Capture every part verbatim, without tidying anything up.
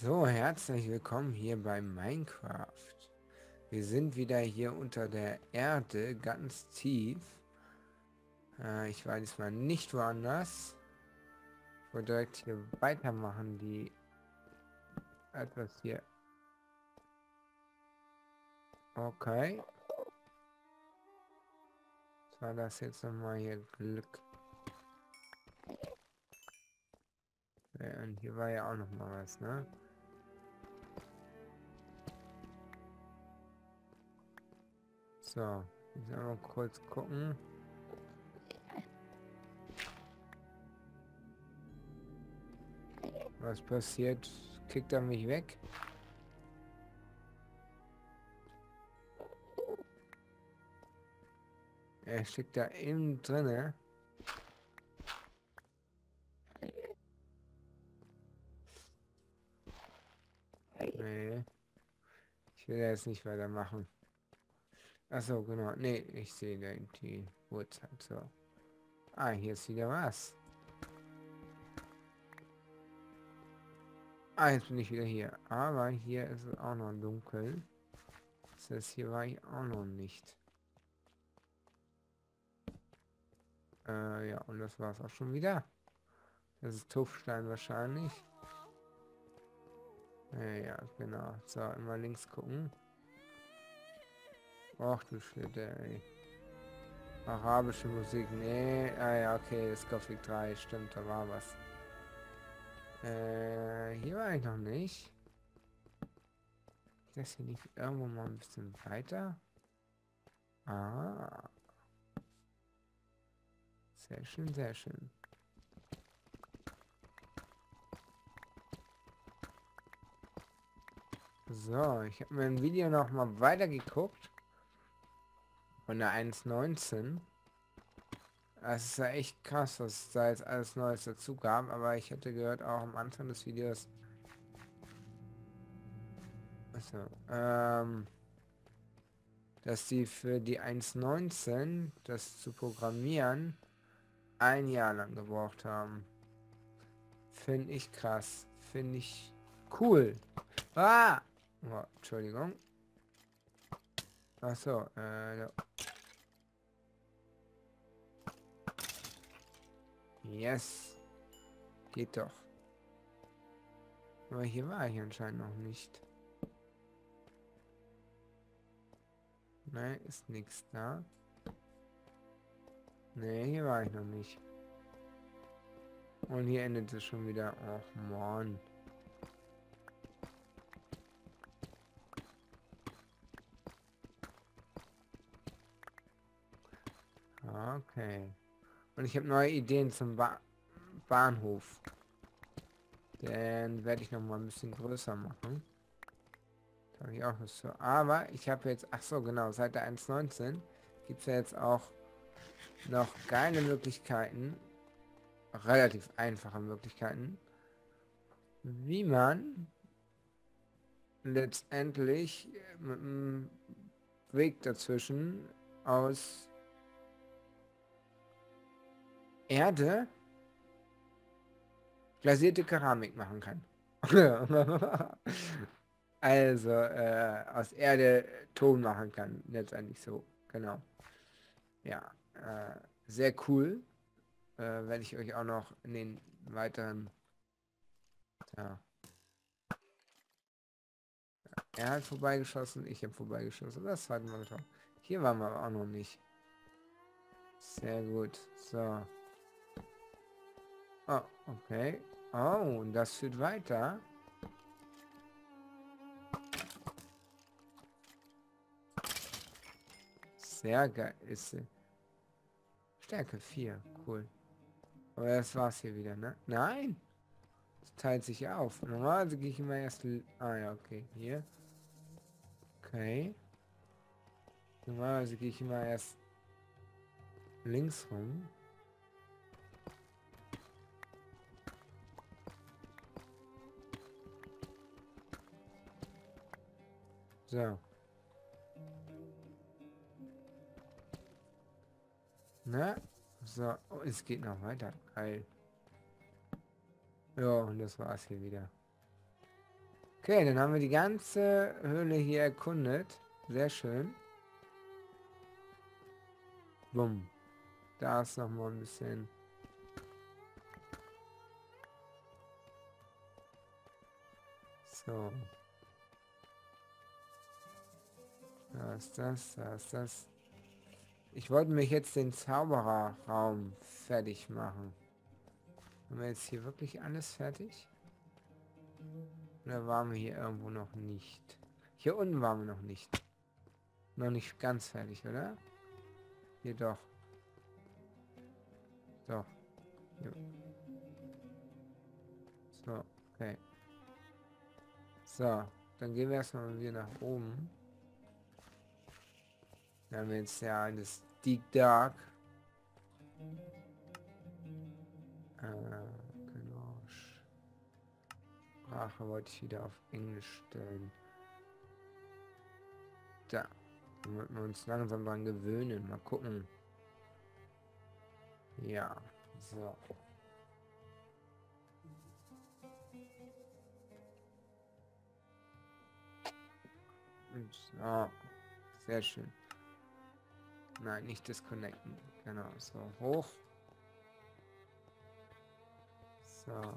So, herzlich willkommen hier bei Minecraft. Wir sind wieder hier unter der Erde, ganz tief. Äh, ich war diesmal nicht woanders. Ich wollte direkt hier weitermachen, die etwas hier. Okay. Was war das jetzt nochmal hier? Glück. Ja, und hier war ja auch noch mal was, ne? So, ich muss mal kurz gucken. Was passiert? Kickt er mich weg? Er steckt da innen drinne. Nee, ich will jetzt nicht weitermachen. Achso, genau. Nee, ich sehe da die Uhrzeit so. Ah, hier ist wieder was. Ah, jetzt bin ich wieder hier. Aber hier ist es auch noch dunkel. Das heißt, hier war ich auch noch nicht. Äh, ja, und das war es auch schon wieder. Das ist Tuffstein wahrscheinlich. Ja, ja, genau. So, immer links gucken. Och, du Schlitte, ey. Arabische Musik, nee. Ah ja, okay, das Gothic drei, stimmt, da war was. Äh, hier war ich noch nicht. Ist das hier nicht irgendwo mal ein bisschen weiter? Ah, sehr schön, sehr schön. So, ich habe mir ein Video noch mal weiter geguckt. Von der eins neunzehn. Es ist ja echt krass, was es da jetzt alles Neues dazu gab. Aber ich hatte gehört, auch am Anfang des Videos. Also, ähm, dass die für die eins neunzehn, das zu programmieren, ein Jahr lang gebraucht haben. Finde ich krass. Finde ich cool. Ah! Oh, Entschuldigung. Achso, äh, ja. Yes. Geht doch. Aber hier war ich anscheinend noch nicht. Nein, ist nichts da. Ne, hier war ich noch nicht. Und hier endet es schon wieder. Och, Mann. Okay. Und ich habe neue Ideen zum ba Bahnhof. Den werde ich noch mal ein bisschen größer machen. Da habe ich auch was für. Aber ich habe jetzt, ach so, genau, seit der eins neunzehn gibt es ja jetzt auch noch geile Möglichkeiten, relativ einfache Möglichkeiten, wie man letztendlich mit einem Weg dazwischen aus Erde glasierte Keramik machen kann. Also äh, aus Erde Ton machen kann, letztendlich so, genau. Ja, äh, sehr cool. Äh, werde ich euch auch noch in den weiteren. Ja. Er hat vorbeigeschossen, ich habe vorbeigeschossen. Das zweite Mal getroffen. Hier waren wir aber auch noch nicht. Sehr gut. So. Oh, okay. Oh, und das führt weiter. Sehr geil. Ist äh, Stärke vier. Cool. Aber das war's hier wieder, ne? Nein! Es teilt sich auf. Normalerweise gehe ich immer erst... Ah ja, okay. Hier. Okay. Normalerweise gehe ich immer erst links rum. So. Na? So. Oh, es geht noch weiter. Geil. Ja, und das war's hier wieder. Okay, dann haben wir die ganze Höhle hier erkundet. Sehr schön. Bumm. Da ist noch mal ein bisschen. So. Da ist das, da ist das. Ich wollte mich jetzt den Zaubererraum fertig machen. Haben wir jetzt hier wirklich alles fertig? Oder waren wir hier irgendwo noch nicht? Hier unten waren wir noch nicht. Noch nicht ganz fertig, oder? Hier doch. Doch. Jo. So, okay. So, dann gehen wir erstmal wieder nach oben. Da haben wir jetzt ja das Deep Dark. Äh, genau. Sprache wollte ich wieder auf Englisch stellen. Da. Damit wir uns langsam dran gewöhnen. Mal gucken. Ja. So. So. Sehr schön. Nein, nicht disconnecten. Genau. So. Hoch. So.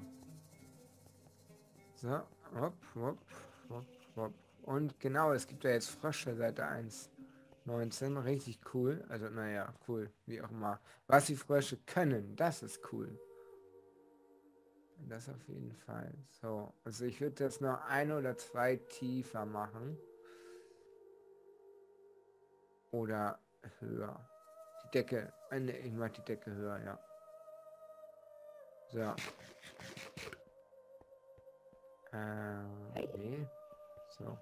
So. Hopp, hopp, hopp, hopp. Und genau, es gibt ja jetzt Frösche seit der eins Punkt neunzehn. Richtig cool. Also, naja, cool. Wie auch immer. Was die Frösche können, das ist cool. Das auf jeden Fall. So, also ich würde das noch ein oder zwei tiefer machen. Oder höher. Die Decke. Äh, nee, ich mach die Decke höher, ja. So. Äh, nee. So.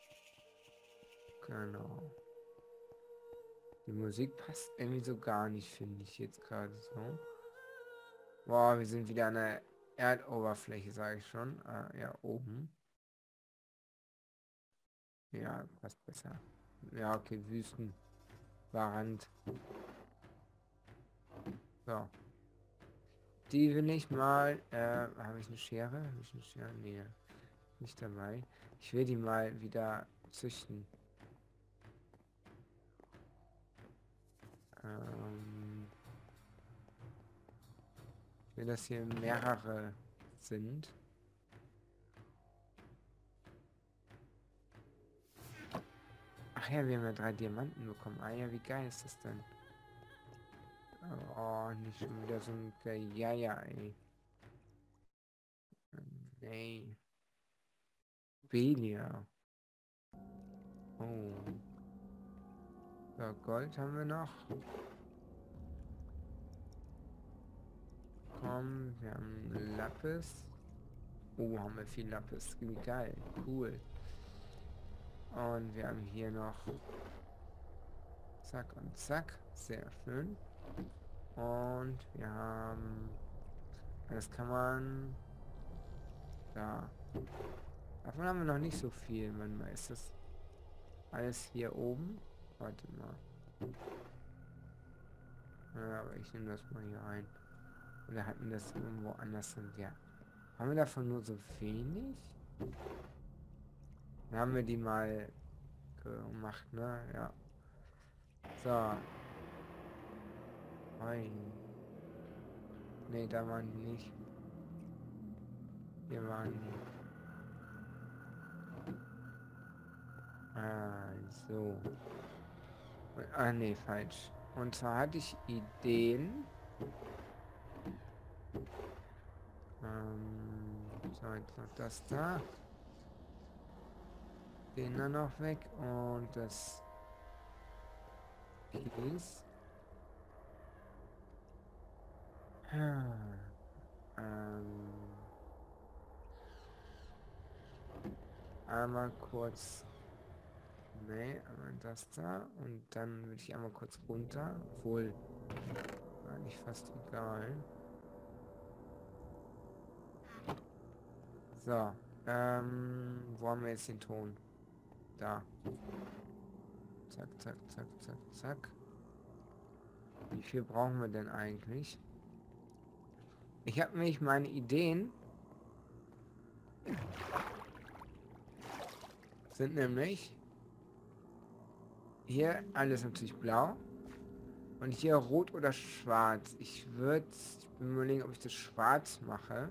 Genau. Die Musik passt irgendwie so gar nicht, finde ich jetzt gerade so. Boah, wir sind wieder an der Erdoberfläche, sage ich schon. Äh, ja, oben. Ja, passt besser. Ja, okay, Wüsten. Warrand. So. Die will ich mal, äh, habe ich eine Schere? Habe ich eine Schere? Nee, nicht dabei. Ich will die mal wieder züchten. Ähm, ich will, dass hier mehrere sind. Ach ja, wir haben ja drei Diamanten bekommen. Ah ja, wie geil ist das denn? Oh, nicht schon wieder so ein Geier, ey. Nee. Belia. Oh. So, Gold haben wir noch. Komm, wir haben Lapis. Oh, haben wir viel Lapis. Wie geil. Cool. Und wir haben hier noch zack und zack. Sehr schön. Und wir haben... Das kann man... Da. Davon haben wir noch nicht so viel. Manchmal ist das alles hier oben. Warte mal. Ja, aber ich nehme das mal hier rein. Oder hatten das irgendwo anders sind? Ja. Haben wir davon nur so wenig? Dann haben wir die mal gemacht, ne? Ja. So. Nein. Ne, da waren die nicht. Hier waren die. Ah, so. Und, ah, ne, falsch. Und zwar hatte ich Ideen. Ähm, so, jetzt noch das da. Den dann noch weg. Und das Kies. Ah, ähm, einmal kurz. Nee, einmal das da. Und dann würde ich einmal kurz runter. Obwohl, eigentlich fast egal. So, ähm, wo haben wir jetzt den Ton? Da. Zack, zack, zack, zack, zack. Wie viel brauchen wir denn eigentlich? Ich habe nämlich meine Ideen. sind nämlich hier alles natürlich blau. Und hier rot oder schwarz. Ich würde überlegen, ob ich das schwarz mache.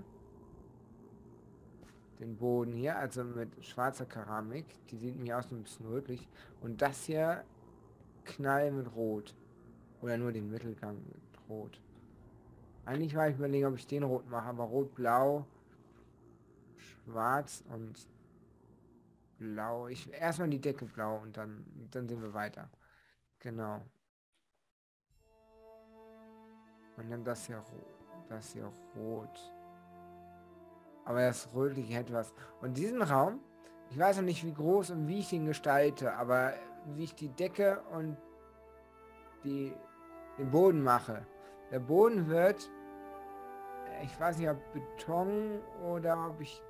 Den Boden hier, also mit schwarzer Keramik. Die sieht mir aus ein bisschen rötlich. Und das hier knall mit rot. Oder nur den Mittelgang mit rot. Eigentlich war ich überlegen, ob ich den rot mache, aber rot, blau, schwarz und blau. Ich erstmal die Decke blau und dann, dann sehen wir weiter. Genau. Und dann das hier rot. Das hier rot. Aber das rötliche hätte was. Und diesen Raum, ich weiß noch nicht wie groß und wie ich ihn gestalte, aber wie ich die Decke und die, den Boden mache. Der Boden wird, ich weiß nicht, ob Beton oder ob ich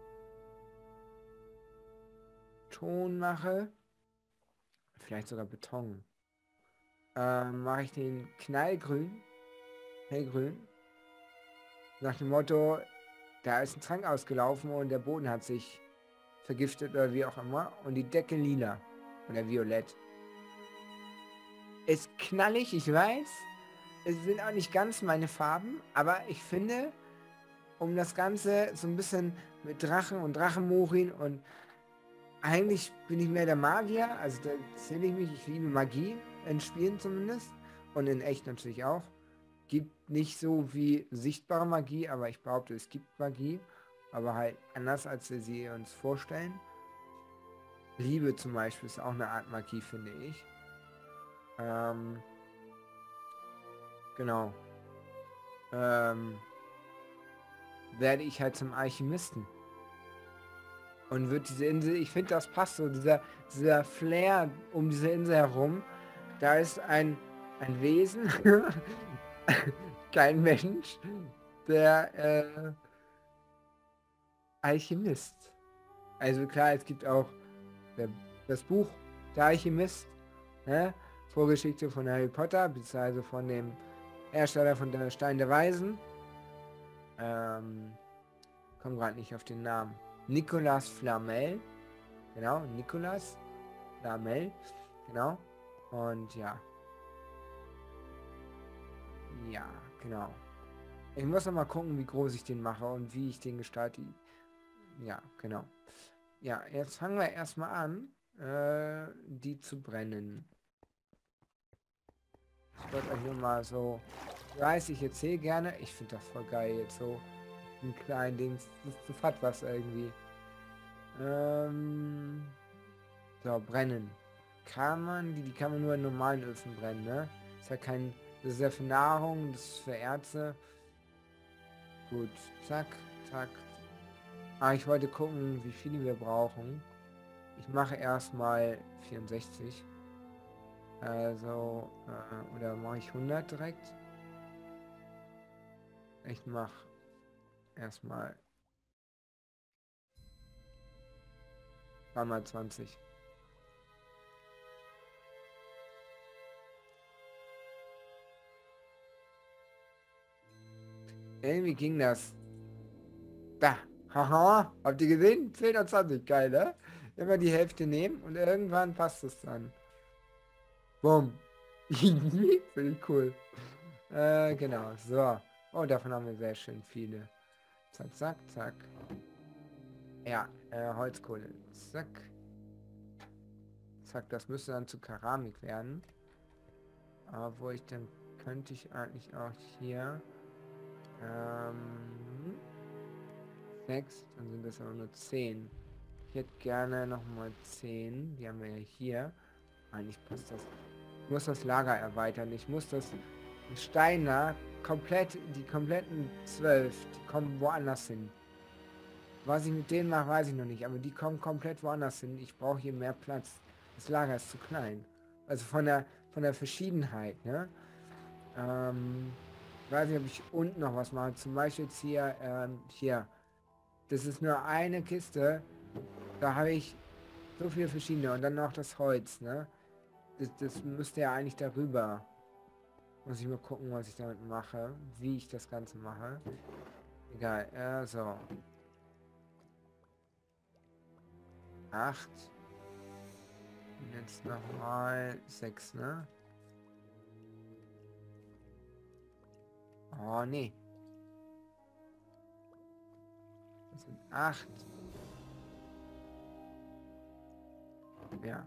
Ton mache. Vielleicht sogar Beton. Ähm, mache ich den knallgrün, hellgrün. Nach dem Motto, da ist ein Trank ausgelaufen und der Boden hat sich vergiftet oder wie auch immer. Und die Decke lila oder violett. Ist knallig, ich weiß. Es sind auch nicht ganz meine Farben, aber ich finde, um das Ganze so ein bisschen mit Drachen und Drachenmorin und eigentlich bin ich mehr der Magier, also da zähle ich mich, ich liebe Magie, in Spielen zumindest und in echt natürlich auch. Gibt nicht so wie sichtbare Magie, aber ich behaupte, es gibt Magie, aber halt anders, als wir sie uns vorstellen. Liebe zum Beispiel ist auch eine Art Magie, finde ich. Ähm, genau. Ähm, werde ich halt zum Alchemisten. Und wird diese Insel, ich finde, das passt so, dieser, dieser Flair um diese Insel herum. Da ist ein, ein Wesen, kein Mensch, der äh, Alchemist. Also klar, es gibt auch der, das Buch Der Alchemist, ne? Vorgeschichte von Harry Potter, beziehungsweise von dem Hersteller von der Stein der Weisen. Ähm, komm gerade nicht auf den Namen. Nicolas Flamel. Genau, Nicolas Flamel. Genau. Und ja. Ja, genau. Ich muss noch mal gucken, wie groß ich den mache und wie ich den gestalte. Ja, genau. Ja, jetzt fangen wir erstmal an, äh, die zu brennen. Ich wollte euch nur mal so, ich weiß, ich erzähle gerne, ich finde das voll geil jetzt so, ein kleinen Dings, das, das hat was irgendwie. Ähm, so, brennen. Kann man, die, die kann man nur in normalen Öfen brennen, ne? Ist ja kein, das ist ja für Nahrung, das ist für Ärzte. Gut, zack, zack. Ah, ich wollte gucken, wie viele wir brauchen. Ich mache erstmal vierundsechzig. Also, äh, oder mache ich hundert direkt? Ich mache erstmal mal zwanzig. Irgendwie ging das. Da. Haha. Habt ihr gesehen? zehn und zwanzig. Geil, ne? Immer die Hälfte nehmen und irgendwann passt es dann. Bumm. Finde ich cool. Äh, genau. So. Oh, davon haben wir sehr schön viele. Zack, zack, zack. Ja, äh, Holzkohle. Zack. Zack, das müsste dann zu Keramik werden. Aber wo ich dann könnte ich eigentlich auch hier ähm, sechs, dann sind das aber nur zehn. Ich hätte gerne noch mal zehn. Die haben wir ja hier. Eigentlich passt das. Ich muss das Lager erweitern. Ich muss das Steiner komplett, die kompletten zwölf, die kommen woanders hin. Was ich mit denen mache, weiß ich noch nicht, aber die kommen komplett woanders hin. Ich brauche hier mehr Platz. Das Lager ist zu klein. Also von der von der Verschiedenheit, ne? Ähm, ich weiß nicht, ob ich unten noch was mache. Zum Beispiel jetzt hier, ähm, hier. Das ist nur eine Kiste. Da habe ich so viele verschiedene. Und dann noch das Holz, ne? Das, das müsste ja eigentlich darüber. Muss ich mal gucken, was ich damit mache. Wie ich das Ganze mache. Egal, äh, so. Acht. Jetzt nochmal sechs, ne? Oh, nee. Das sind acht. Ja.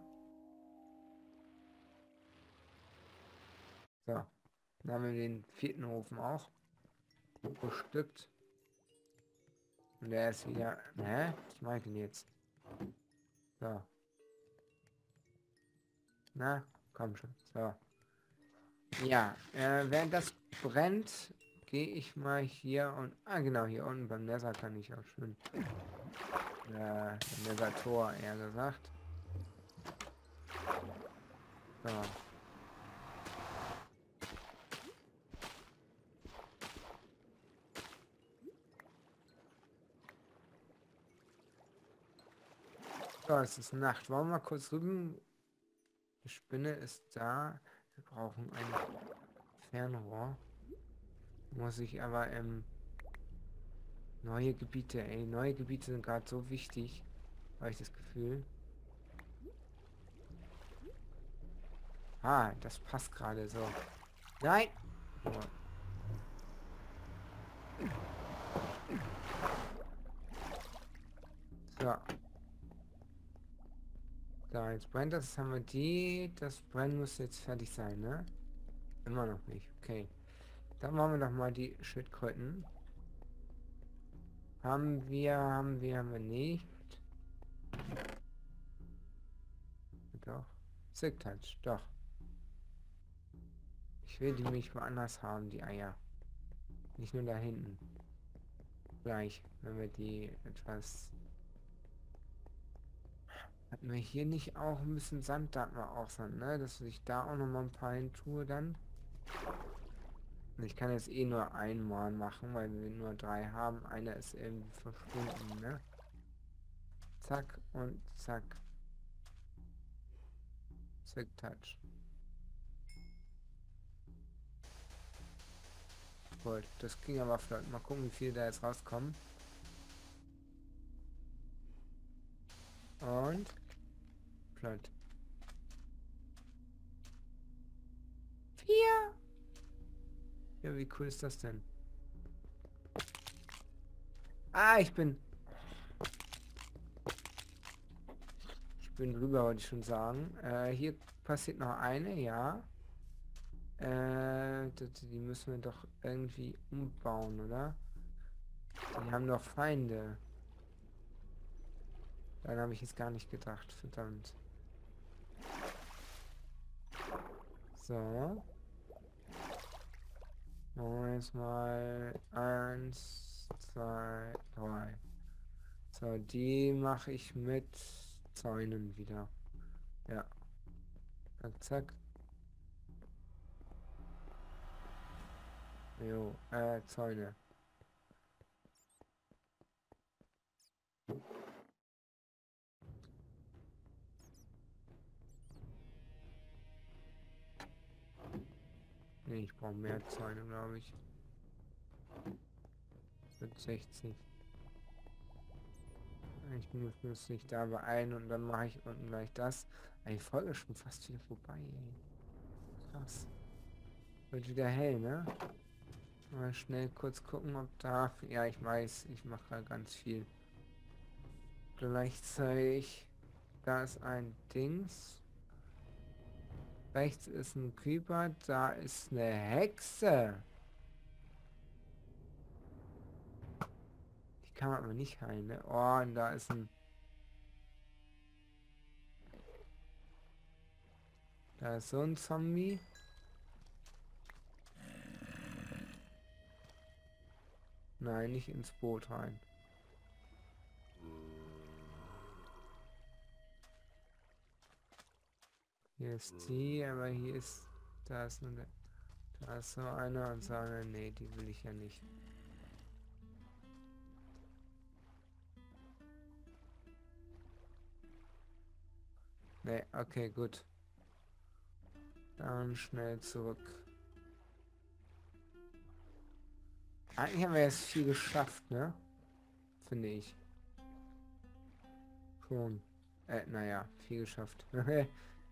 So. Dann haben wir den vierten Ofen auch bestückt. Und der ist wieder... Hä? Was mache ich denn jetzt? So. Na, komm schon. So. Ja, äh, während das brennt, gehe ich mal hier und... Ah, genau, hier unten beim Nether kann ich auch schön... Äh, Nether-Tor, eher gesagt. So. So, es ist Nacht. Wollen wir mal kurz rüben? Die Spinne ist da. Wir brauchen ein Fernrohr. Muss ich aber ähm, neue Gebiete, ey, neue Gebiete sind gerade so wichtig, habe ich das Gefühl. Ah, das passt gerade so. Nein! Oh. So. So, jetzt brennt das. Jetzt haben wir die. Das Brennen muss jetzt fertig sein, ne? Immer noch nicht. Okay. Dann machen wir doch mal die Schildkröten. Haben wir, haben wir, haben wir nicht. Doch. Silk Touch, doch. Ich will die mich woanders haben, die Eier. Nicht nur da hinten. Gleich, wenn wir die etwas... Hatten wir hier nicht auch ein bisschen Sand? Da hatten wir auch Sand, ne? Dass ich da auch noch mal ein paar hin tue dann. Und ich kann jetzt eh nur einmal machen, weil wir nur drei haben. Einer ist irgendwie verschwunden, ne? Zack und zack. Zack, Touch. Gut, das ging aber flott. Mal gucken, wie viel da jetzt rauskommen. Und flott. Vier. Ja, wie cool ist das denn? Ah, ich bin... Ich bin drüber, wollte ich schon sagen. Äh, hier passiert noch eine, ja. Äh, die, die müssen wir doch irgendwie umbauen, oder? Die haben doch Feinde. Daran habe ich jetzt gar nicht gedacht, verdammt. So. Machen wir jetzt mal eins, zwei, drei. So, die mache ich mit Zäunen wieder. Ja. Zack, zack. Jo, äh, Zäune. Nee, ich brauche mehr Zäune, glaube ich. Mit sechzig. Ich muss, muss nicht da beeilen und dann mache ich unten gleich das. Die Folge ist schon fast wieder vorbei, ey. Krass. Wird wieder hell, ne? Mal schnell kurz gucken, ob da... Ja, ich weiß, ich mache gerade ganz viel. Gleichzeitig... Da ist ein Dings. Rechts ist ein Creeper, da ist eine Hexe. Die kann man aber nicht heilen, ne? Oh, und da ist ein... Da ist so ein Zombie. Nein, nicht ins Boot rein. Hier ist die, aber hier ist... Da ist eine... Da ist so einer und so eine... Nee, die will ich ja nicht. Nee, okay, gut. Dann schnell zurück. Eigentlich haben wir jetzt viel geschafft, ne? Finde ich. Schon. Äh, naja, viel geschafft.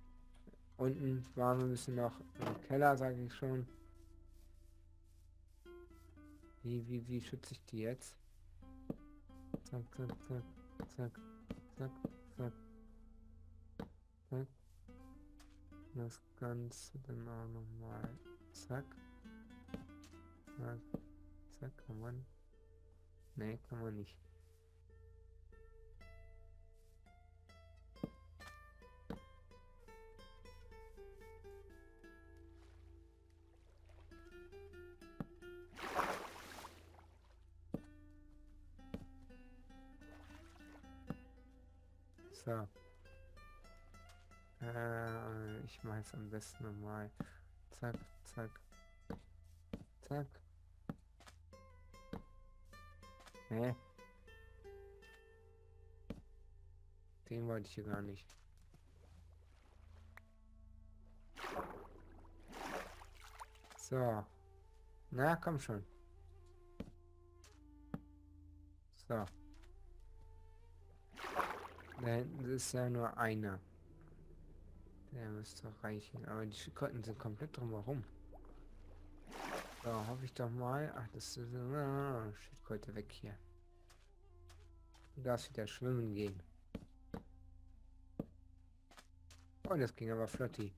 Unten waren wir ein bisschen noch im Keller, sage ich schon. Wie, wie, wie schütze ich die jetzt? Zack, zack, zack, zack, zack, zack, zack. Das Ganze dann auch nochmal. Zack. Zack. Zack, kann man. Ne, kann man nicht. So. Äh, ich mache es am besten nochmal. Zack, zack, zack. Hä? Den wollte ich hier gar nicht. So. Na, komm schon. So. Da hinten ist ja nur einer. Der müsste reichen. Aber die Schildkröten sind komplett drumherum. So, hoffe ich doch mal. Ach, das ist... Ah, Schildkröte weg hier. Du darfst wieder schwimmen gehen. Oh, das ging aber flotti.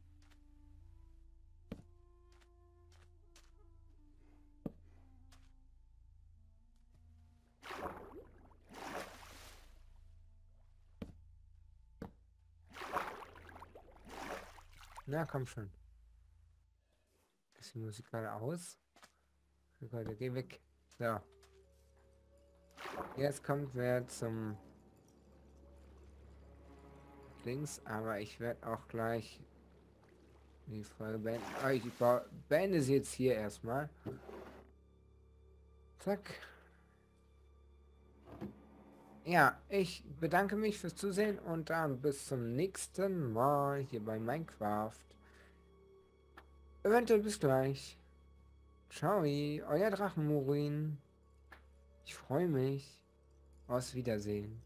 Na, komm schon. Ist die Musik gerade aus? Schildkröte, geh weg. So. Jetzt kommt wer zum Links, aber ich werde auch gleich die Folge beenden. Ah, ich beende sie jetzt hier erstmal. Zack. Ja, ich bedanke mich fürs Zusehen und dann bis zum nächsten Mal hier bei Minecraft. Eventuell bis gleich. Ciao, euer Drachenmurin. Ich freue mich. Auf Wiedersehen.